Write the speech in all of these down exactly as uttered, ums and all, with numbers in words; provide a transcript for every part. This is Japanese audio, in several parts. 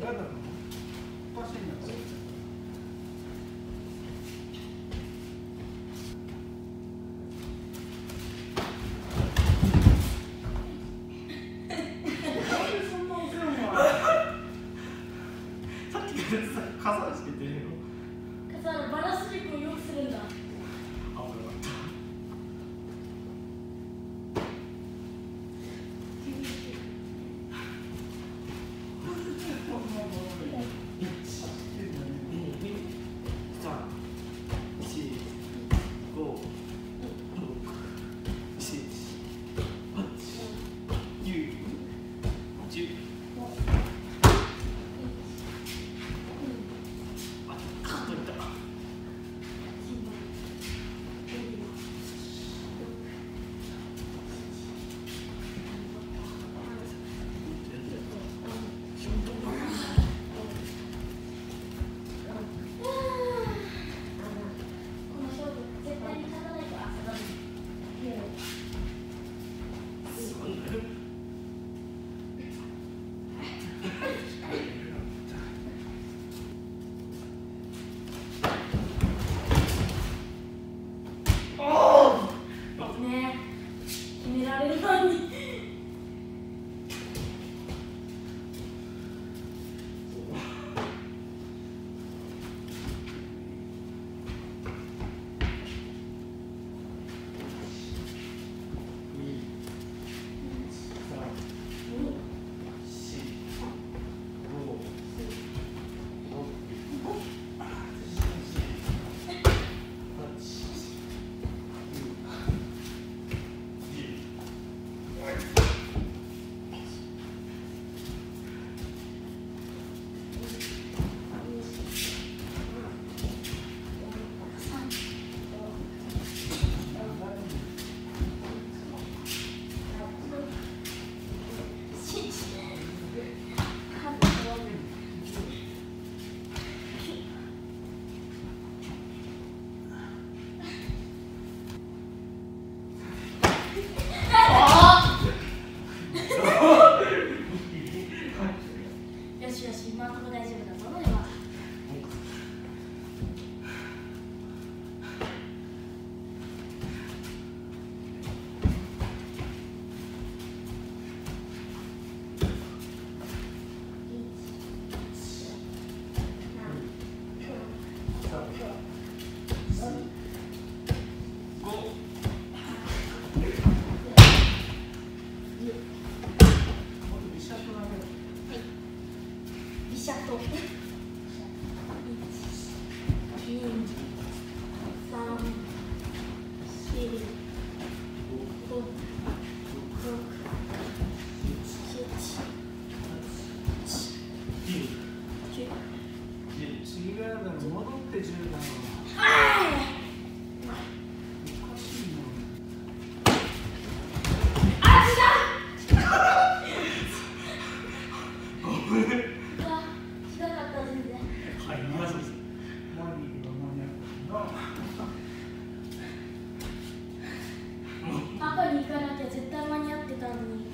だのおかしいなこれ。 傘つけてるよ。 傘のバランス力を良くするんだ。 あ、よかった。違うだろ、戻ってじゅうだろ。おかしいな。 あ、違う。 ごめん。 違かった全然。 はい、マジです。 マニーがマニアックだな。赤に行かなきゃ絶対間に合ってたのに。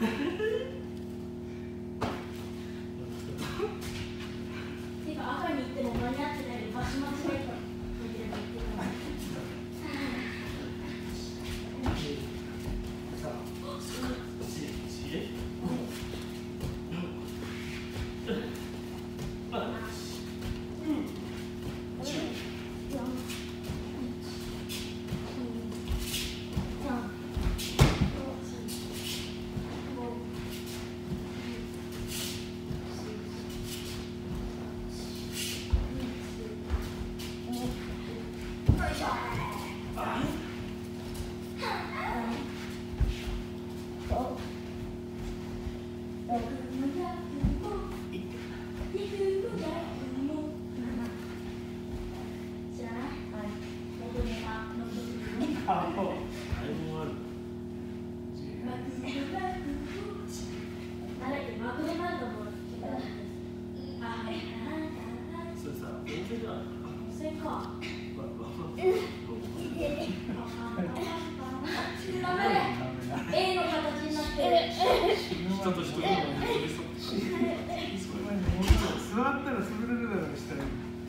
てか赤に行っても間に合ってないで場所間違えた。A の形になってる。 人と人との潰れるだろうしたら。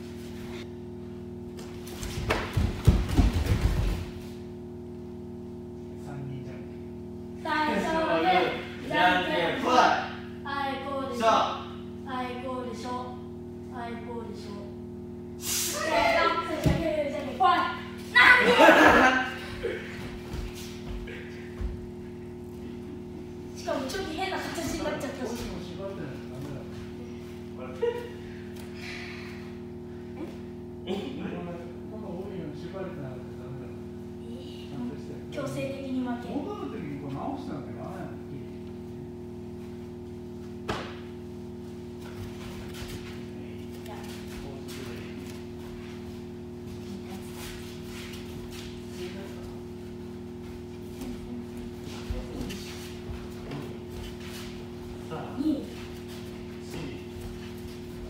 三人じゃん。 最初はグー、じゃんけんぽい。あいこうでしょ。あいこうでしょ。あいこうでしょ。せーの、最初はグー、じゃんけんぽい。なんでしかもちょっと変な形になっちゃったし。 もしも縛ってないとダメだ。この多いように縛れてなかったらダメだ。ちゃんとして。 強制的に負け。 戻るときにこう直してなきゃならないの。 に、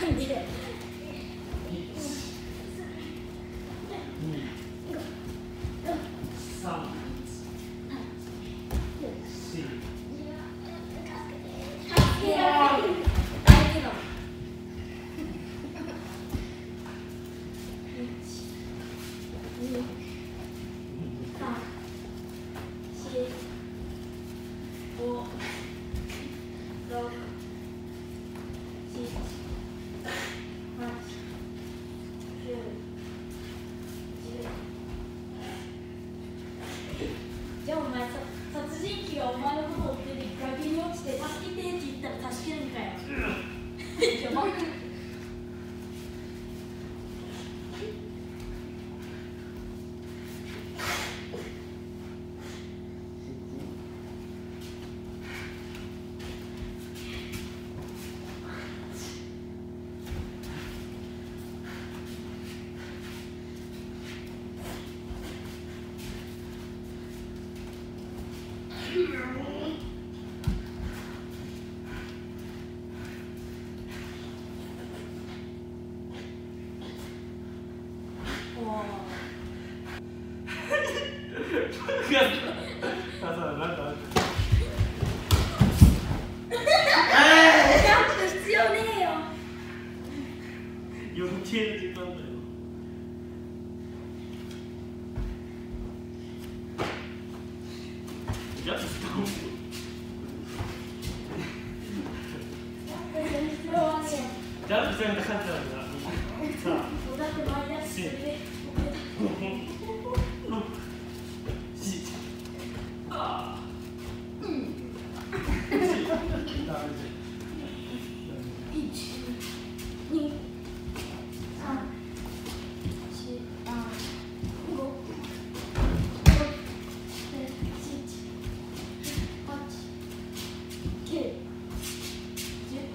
じゃあお前さ、殺人鬼がお前のことを追ってて崖に落ちて助けてって言ったら助けるんかよ。やばく余計な時間だよ。じゃあ、使おう。ジャンプせんと勝ってたんだ。さあ、 だってマイナスするね。 ろく、し、ああ。うん。 いち、に、さん、し、ご、ろく、しち、はち、きゅう、じゅう。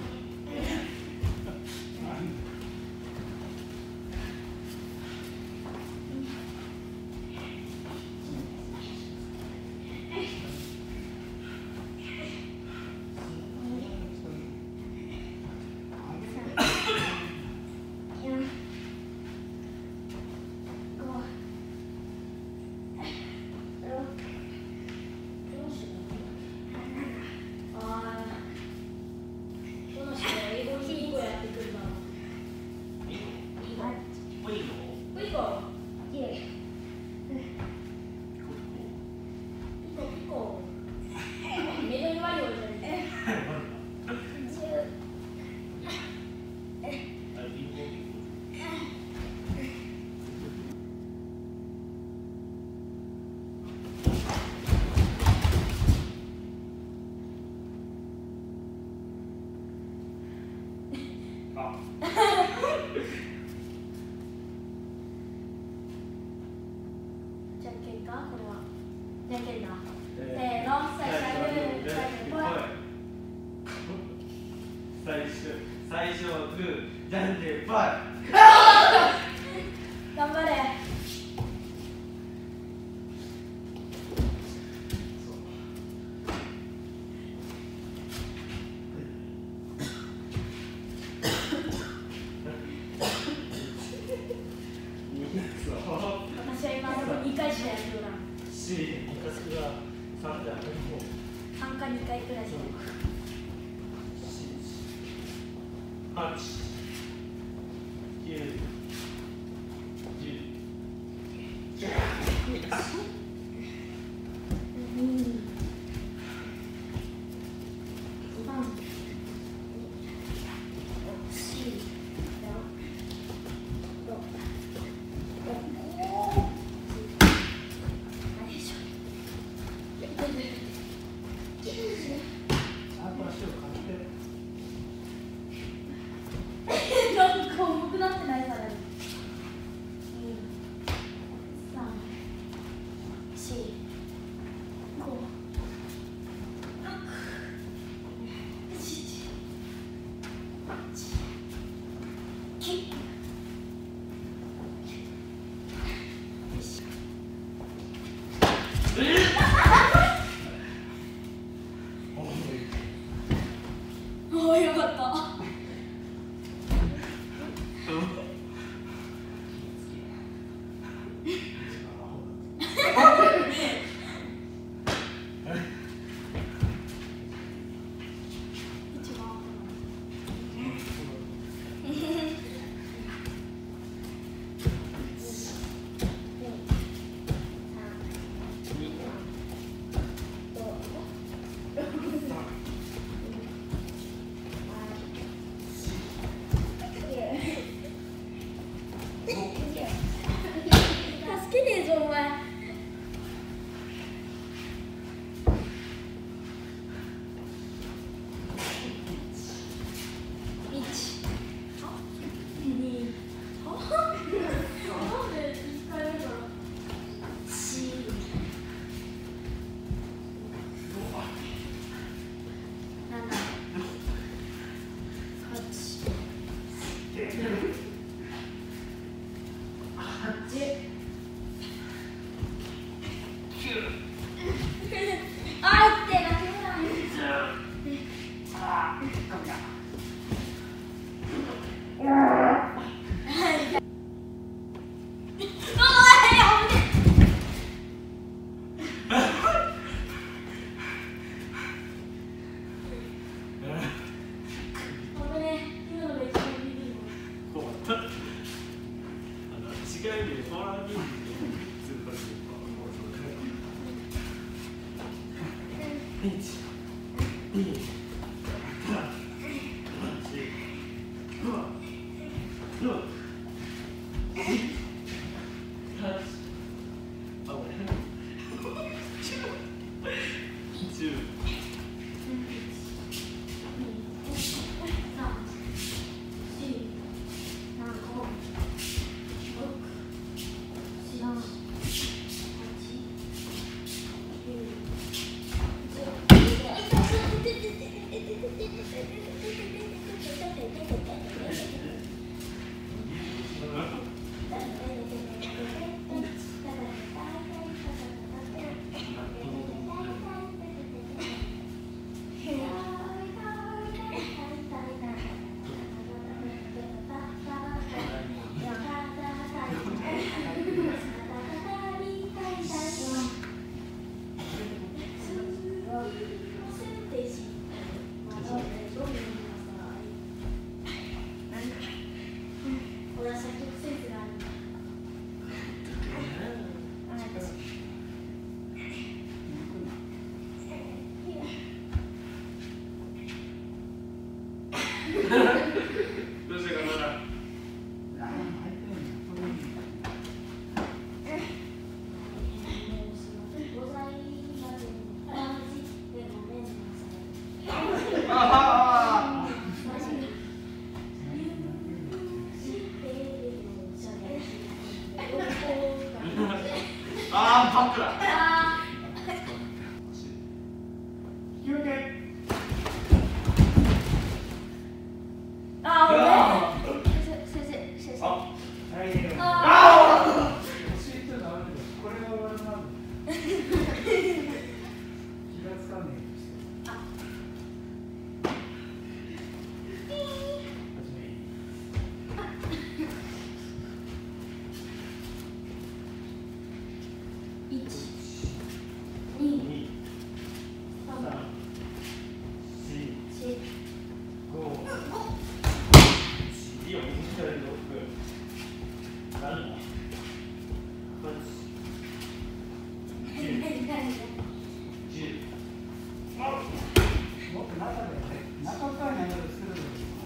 じゃんけんかこれは。じゃんけんだ。せーの、最初はグー、じゃんけんぽい。 最初、最初はグー、じゃんけんぽい。 頑張れ。私は今のところにかいしかやっておらん。 し、昔がさんだよ。 さんかにかいくらいしか。 はち、きゅう、じゅう。 うん。さん、し、ろ、ろ。なんか重くなってないからね。に、さん、し、ご、ろく、しち、はち、きゅう。おお、よかった。 どうしたかな。ああ、パックだ。 休憩。 あ、先生、先生。 あ、 はい。 あ教えちゃダメだよ。これが終わるまで。気がつかねえ。 一、二、三、 四、 四、 五、いいよ、右左六、七、八、十。 もっと中でね、中から流れするの。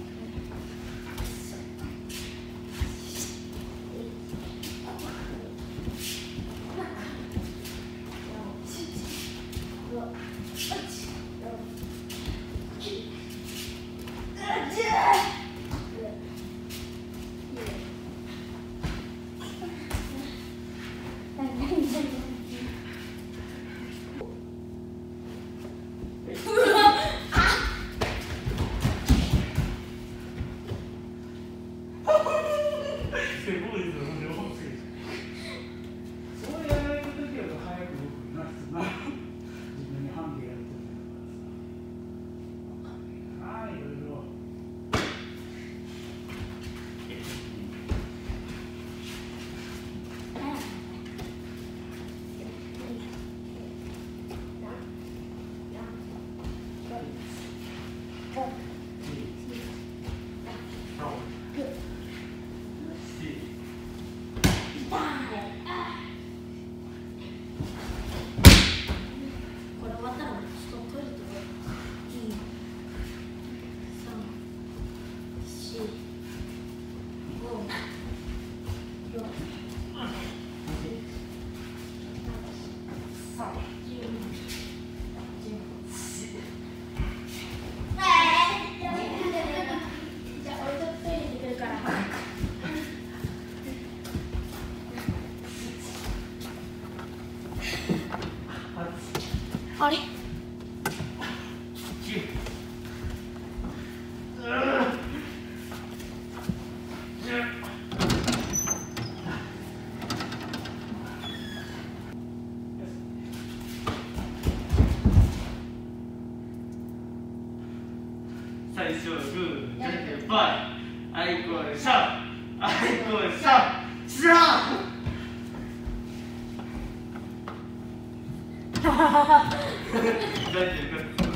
すごいですよ、 そうやられるときは早く動くなってな。自分にハンデやるときだからさ。はい、いろいろ。 これ終わったらちょっとトイレとか二、三、四、五、六、七、八、十、十一。じゃあ俺ちょっとトイレ行ってくるから。あれ？ 最初はグー、じゃんけんぽい。あいこでしょ。あいこでしょ。しろ。じゃんけんぽい。